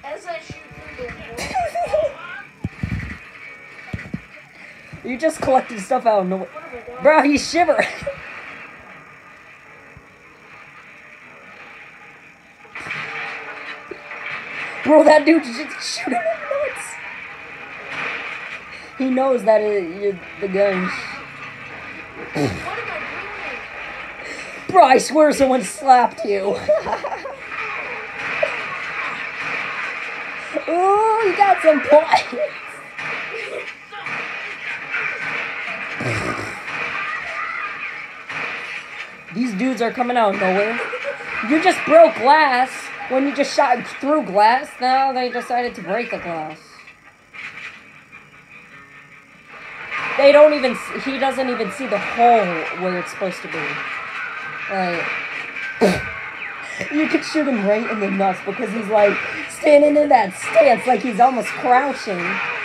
As I shoot through the wall. You just collected stuff out of nowhere. What have I done? Bro, he's shivering. Bro, that dude's just shooting him nuts. He knows that the guns. What am I doing? Bro, I swear someone slapped you. Ooh, you got some points. These dudes are coming out of nowhere. You just broke glass when you just shot through glass. Now they decided to break the glass. They don't even. He doesn't even see the hole where it's supposed to be. Like, you could shoot him right in the nuts because he's like standing in that stance, like he's almost crouching.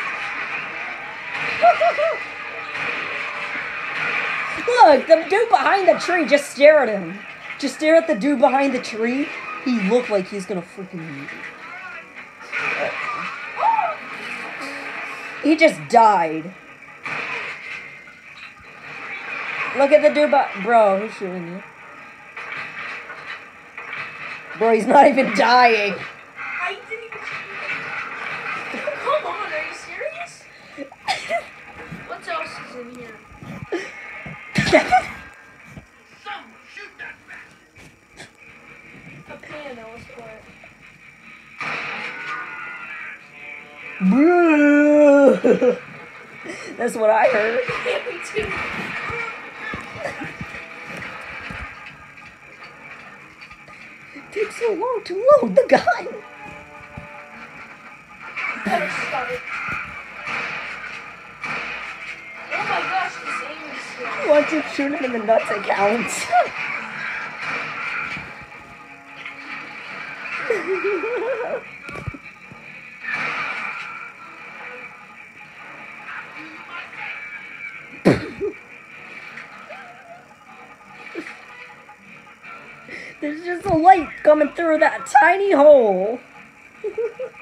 Look, the dude behind the tree, just stare at him. Just stare at the dude behind the tree. He looked like he's gonna freaking... He just died. Look at the dude bro, he's shooting you. Bro, he's not even dying. I didn't even. Come on, are you serious? What else is in here? Someone shoot that bastard! A piano was playing. Bro. That's what I heard. Me too. It takes so long to load the gun. Better stop it. Oh my gosh, this aim is slow. Once you shoot him in the nuts, it counts. There's just a light coming through that tiny hole.